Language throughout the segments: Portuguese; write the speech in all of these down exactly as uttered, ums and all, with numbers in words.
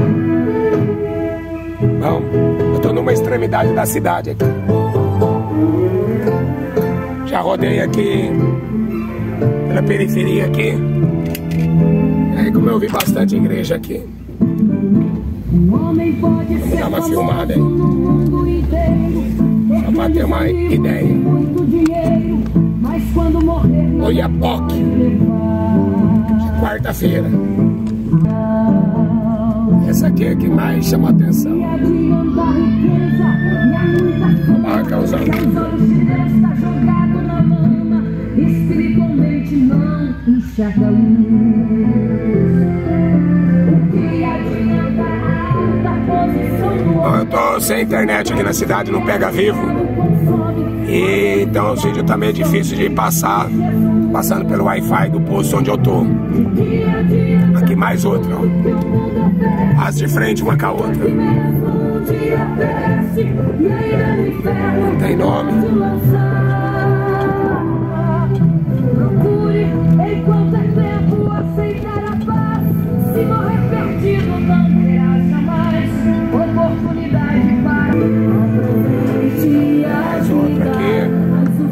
Bom, eu tô numa extremidade da cidade aqui. Já rodei aqui pela periferia aqui. Aí como eu vi bastante igreja aqui. Vou dar uma filmada aí. Só pra ter uma ideia. Oiapoque, de quarta-feira. Essa aqui é a que mais chama a atenção. A barraca usando. Espiritualmente não enxerga luz. Eu tô sem internet aqui na cidade, não pega vivo. E então o vídeo tá meio difícil de passar. Passando pelo Wi-Fi do posto onde eu tô. Aqui mais outra, ó. As de frente uma com a outra. Não tem nome. Procure enquanto é tempo aceitar a paz. Se morrer perdido não terá jamais oportunidade para mais outra aqui.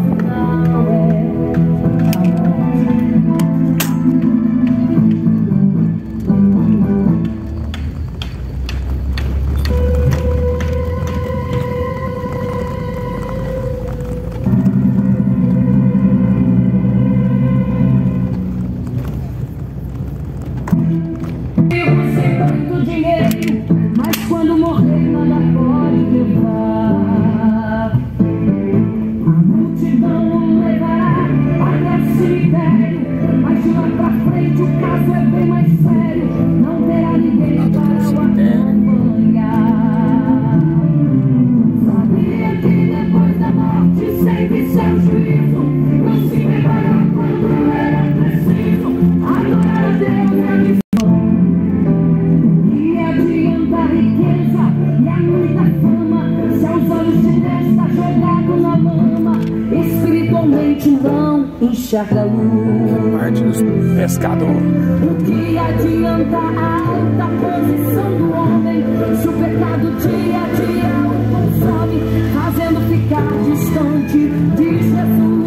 Enxerga luz. Parte dos pescadores. O que adianta a alta posição do homem se o pecado dia a dia o consome, fazendo ficar distante de Jesus?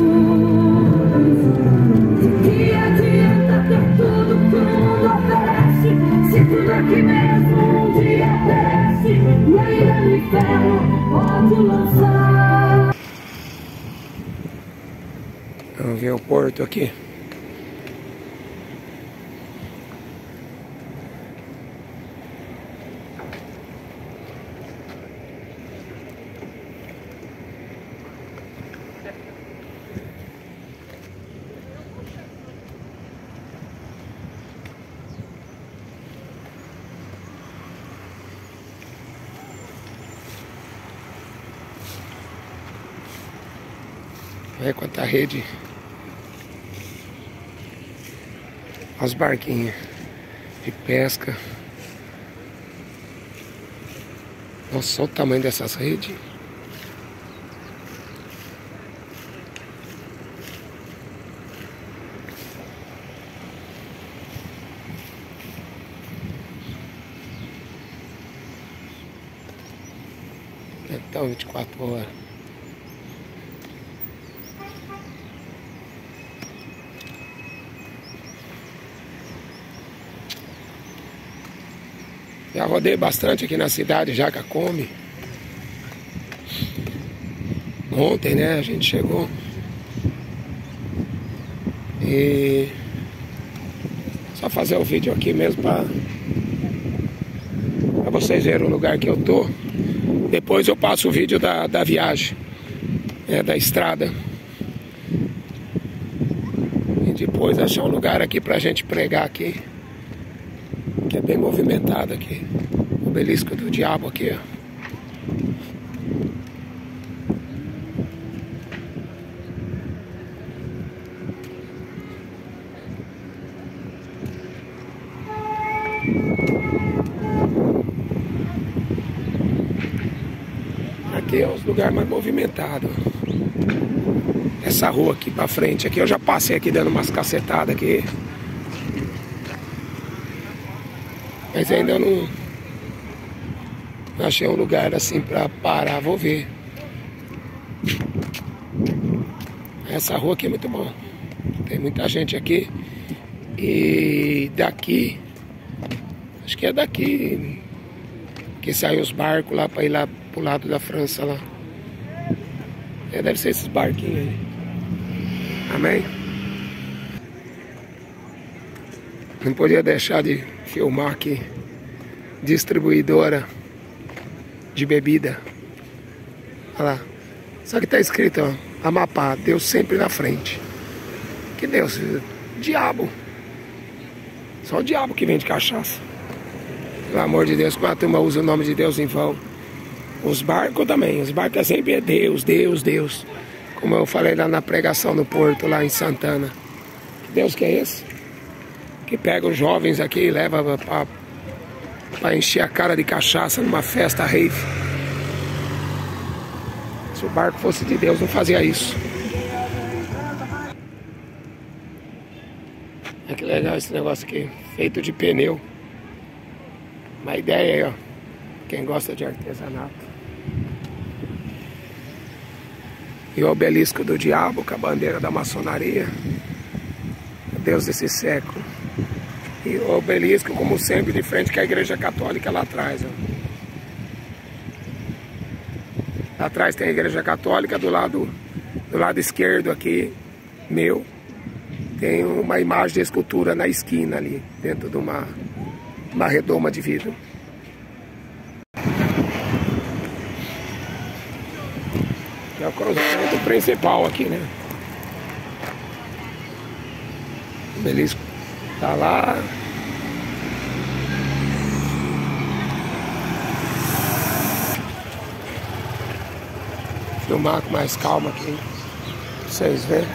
O que adianta ter tudo que o mundo oferece se tudo aqui mesmo um dia perece e ainda no inferno pode lançar? Vamos ver o porto aqui. Olha quanta rede. Os barquinhos de pesca. Nossa, olha o tamanho dessas redes. Então, vinte e quatro horas. Já rodei bastante aqui na cidade, já com a Kombi. Ontem, né, a gente chegou. E só fazer o vídeo aqui mesmo pra, pra vocês verem o lugar que eu tô. Depois eu passo o vídeo da, da viagem, é, da estrada. E depois achar um lugar aqui pra gente pregar aqui. Que é bem movimentado aqui. O obelisco do diabo aqui, ó. Aqui é os lugares mais movimentados. Essa rua aqui pra frente aqui, eu já passei aqui dando umas cacetadas aqui. Mas ainda não, Achei um lugar assim pra parar, vou ver. Essa rua aqui é muito boa. Tem muita gente aqui. E daqui, acho que é daqui que saem os barcos lá pra ir lá pro lado da França lá. É, deve ser esses barquinhos aí. Amém? Não podia deixar de filmar aqui. Distribuidora de bebida. Olha lá. Só que tá escrito, ó, Amapá, Deus sempre na frente. Que Deus? Diabo. Só o diabo que vende cachaça. Pelo amor de Deus, quando a turma usa o nome de Deus em vão. Os barcos também. Os barcos é sempre é Deus, Deus, Deus. Como eu falei lá na pregação no Porto, lá em Santana. Que Deus que é esse? Que pega os jovens aqui e leva pra, pra encher a cara de cachaça numa festa rave. Se o barco fosse de Deus, não fazia isso. Olha que legal esse negócio aqui, feito de pneu. Uma ideia aí, ó. Quem gosta de artesanato. E o obelisco do diabo com a bandeira da maçonaria. Deus desse século. E o obelisco, como sempre, de frente com a igreja católica lá atrás, ó. Lá atrás tem a igreja católica, do lado, do lado esquerdo aqui, meu, tem uma imagem de escultura na esquina ali, dentro de uma, uma redoma de vidro. É o cruzamento principal aqui, né? O obelisco tá lá. Filmar com mais calma aqui, pra vocês verem.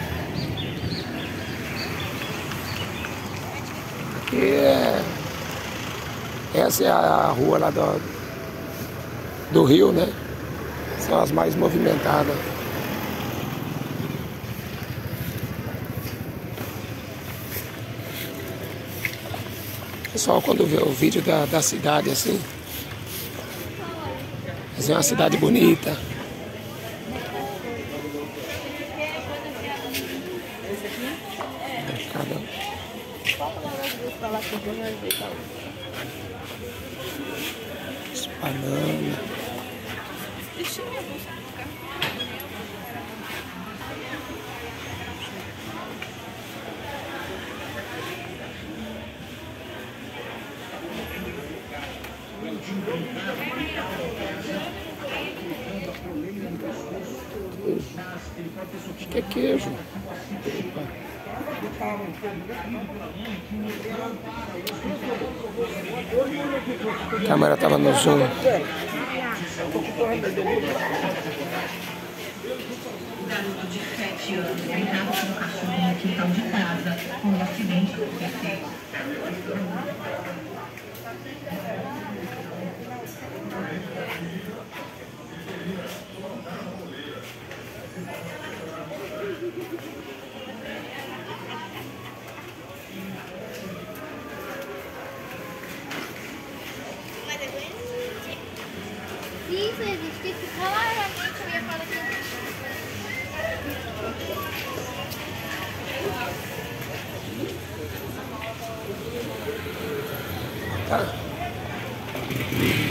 Aqui é... Essa é a rua lá do, do Rio, né? São as mais movimentadas. Pessoal, quando vê o vídeo da, da cidade assim, é uma cidade bonita. Os bananas. Acho que é queijo. A câmera estava no zoom. Garoto de sete anos brincava com o cachorro no quintal de casa, quando o acidente aconteceu. Se isso existisse, claramente eu ia falar que Tá.